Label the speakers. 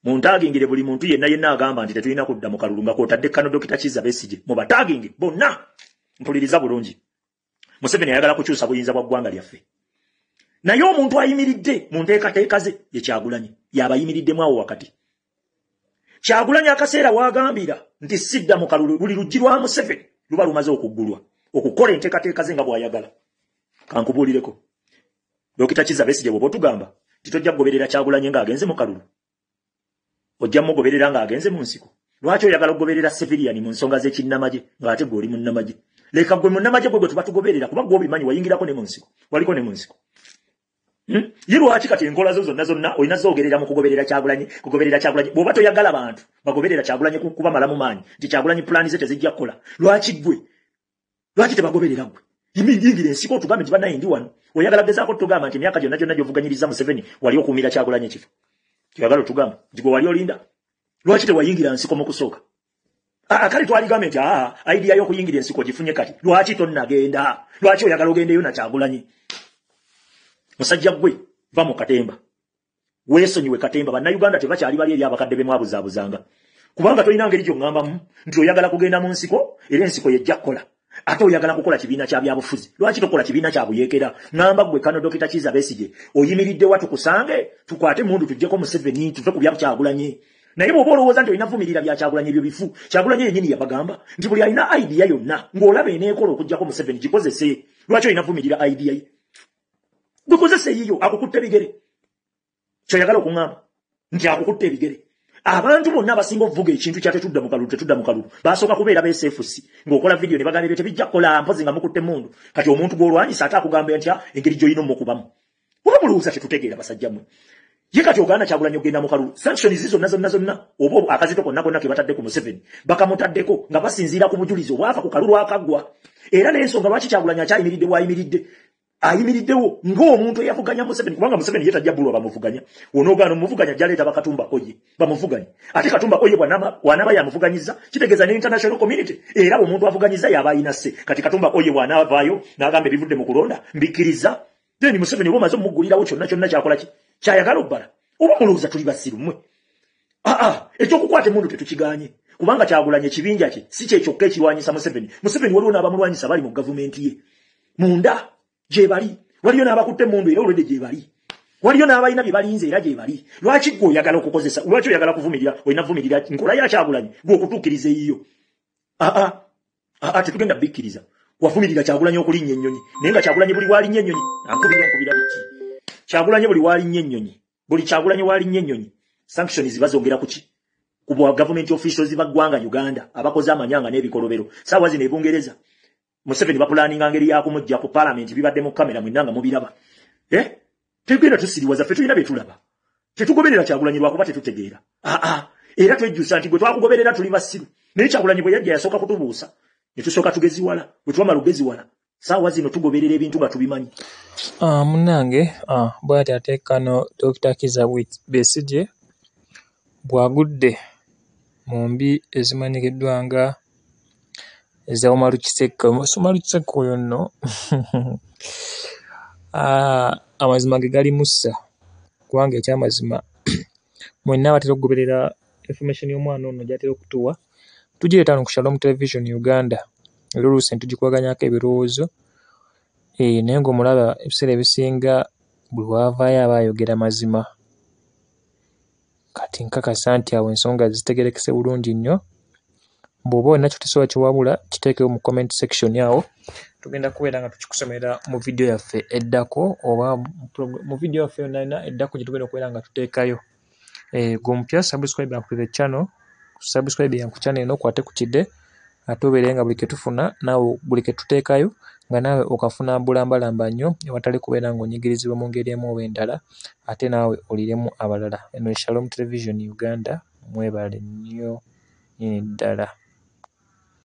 Speaker 1: muntagingire buli muntu yenna agamba nti tetulina kudda mu kalulu nga kwotadde Kano Dr. Kizza Besigye mubatagingire bonna. Mpuliriza bulungi. Museveni ayagala kukyusa buyinza bwa ggwanga lyaffe. Naye omuntu ayimiridde mu nteekateeka ze ye Kyagulanyi yabayimiriddemu awo wakati. Kyagulanyi akaseera wagambira nti sidda mu kalulu buli luggi lwa Museveni luba lumaze okuggulwa okukola enteekateeka ze nga bw'ayagala. Kankubuulireko. Dr. Kizza Besigye bw'oba otugamba titojja kugoberera Kyagulanyi ng'agenze mu kalulu. Ojja mugoberera ng'agenze mu nsiko. Lwaki oyagala okugoberera civilian mu nsonga z'ekinnamagye ng'ate gwe oli munnamagye? Leka gwe munnamagye gwe tuba tugoberera kuba gwe obimanyi wayingirako ne mu nsiko. Waliko ne mu nsiko. Ye lwaki kati enkola zo zonna olina zoogerera mu kugoberera Kyagulanyi bw'oba toyagala bantu bagoberera Kyagulanyi kuba malamu maanyi nti Kyagulanyi pulaani ze tezijja kukola. Lwaki tebagoberera gwe? Yingira ensiko otugambe nti bannaye ndi wano. Oyagala gezaako tugamba nti emyaka gyonna gy'ovuganyiriza Museveni wali okuumira Kyagulanyi ekifo. Kyagala otugamba nti gwe wali olinda. Lwaki tewayingira nsiko mu kusooka? Kale twaligamba nti idea y'okuyingira ensiko gifunye kati. Lwaki tonnagenda? Lwaki oyagala ogendeyo na Kyagulanyi? Musajja gwe va mu Katemba. Weesonyiwe Katemba. Bannayuganda tebakyali bali eri abakadde be mwabuzaabuzanga. Kubanga tolina ngeri gy'oŋŋambamu nti oyagala kugenda mu nsiko era ensiko yejja kukola. Ate oyagala kukola kibiina kya byabufuzi. Lwaki tokola kibiina kya buyeekera? Ngamba gwe Kano Dr. Kizza Besigye oyimiridde wa tukusange tukwate mundu tujjeko Museveni tuve ku bya Kyagulanyi. Naye bw'oba olowooza nti olina vumirira bya Kyagulanyi ebyo bifu. Kyagulanyi yennyini yabagamba nti buli alina idea yonna ng'olaba eneekola okujjako Museveni gikozese. Lwaki olina vumirira idea ye? Gukozese yiyo akukutte bigere. Kyoyagala okuŋŋamba nti akukutte ebigere. Abantu bonna abasinga okuvuga ekintu kya tetudda mu kalulu basooka kubeera beesefusi ng'okola video ne bagamba ebyo tebijja kukola mpozi nga mukutte mundu. Kati omuntu gw'olwanyisa ate akugamba ntya engeri gy'olina omukubamu. Oba mulowooza tetutegeera basajja mmwe. Ye kati ogaana Kyagulanyi ogenda mu kalulu. Sanctions zonna oba akazito konna ke batadde ku Museveni bakamutaddeko nga basinziira ku bujulizi obwafa ku kalulu akaggwa. Era n'ensonga lwaki Kyagulanyi akyayimiridde bw'ayimiridde ayimiriddewo ng'omuntu eyavuganya Museveni kubanga Museveni ye tajja bbulwa bamuvuganya. Onoogaana omuvuganya jjaleeta bakatumba oye bamuvuganya. Ate Katumba oye bw'anaaba yamuvuganyiza kitegeeza ne international community era omuntu avuganyiza yaba ayina sse. Kati Katumba oye bw'anaavaayo n'agamba ebivudde mu kulonda mbikkiriza. Then Museveni oba omaze omuggulirawo kyonna kyakola ki? Kyayagala obbala. Oba mulowooza tuli basiru mmwe? Ekyokukwata emundu tetukiganye. Kubanga Kyagulanyi ekibinja kye si kye kyokka ekirwanyisa Museveni. Museveni waliwo n'abamulwanyisa bali mu gavumenti ye. Munda gye bali. Waliyo n'abakutte emundu era olwedde gye bali. Waliyo n'abalina bye balinze era gye bali. Lwaki gwe oyagala okukozesa? Lwaki oyagala kuvumirira? Olina vumirira nkola ya Kyagulanyi gwe okutuukiriza eyiyo. Tetugenda bikkiriza. Wavumirira Kyagulanyi okulinnya ennyonyi. Naye nga Kyagulanyi buli walinnya ennyonyi nkubira biki? Kyagulanyi buli walinnya ennyonyi. Buli Kyagulanyi walinnya ennyonyi. Sanctions bazongera kuki? Ku bwa government officials ba ggwanga Uganda abakoze amanyanga n'ebikolobero. Saawa zino e Bungereza. Museveni bapulaninga ngeri yakumujja ku parliament bibadde mu kamera mwinanga mubiraba. Tegenda tusiriwaza ffe tulina betulaba. Tetugoberera Kyagulanyi lwakuba tetutegeera. Era twejjusa nti gwe twakugoberera tuli basiru. Naye Kyagulanyi bwe yajja yasooka kutubuusa. Ne tusooka tugeziwala. Bwe twamala ogeziwala. Saawa zino tugoberera ebintu nga tubimanyi.
Speaker 2: Munnange bw'ati ate Kano Dr. Kizza Besigye bw'agudde mu mbi ezimanyikiddwa nga eza Omar Kiseka. Omar Kiseka oyo nno amazima ge gali mussa kubanga ekyamazima mwenna batera okugoberera information y'omwana ono gy'atera okutuwa tugireeta no ku Shalom Television Uganda era oluusi ne tugikwaganyako ebirowoozo naye ng'omulaba ebiseera ebisinga buli wavaayo aba ayogera mazima kati nkakasa nti awo ensonga zitegerekese bulungi nnyo. Bw'oba olina kyotesobola kiwabula kiteekewo mu comment section awo tugenda kubeera nga tukikusomera mu video yaffe eddako oba mu video yaffe yonna eddako gye tugenda okubeera nga tuteekayo. Gwe omupya subscribe ku the channel, subscribe ku channel eno kwate ku kide ate obeere nga buli ke tufuna naawe buli ke tuteekayo nga naawe okafuna bulambalamba nnyo ewatali kubeera ng'onyigirizibwa mu ngeri emu oba endala ate naawe oliremu abalala. Eno Shalom Television Uganda mwebale nnyo ddala.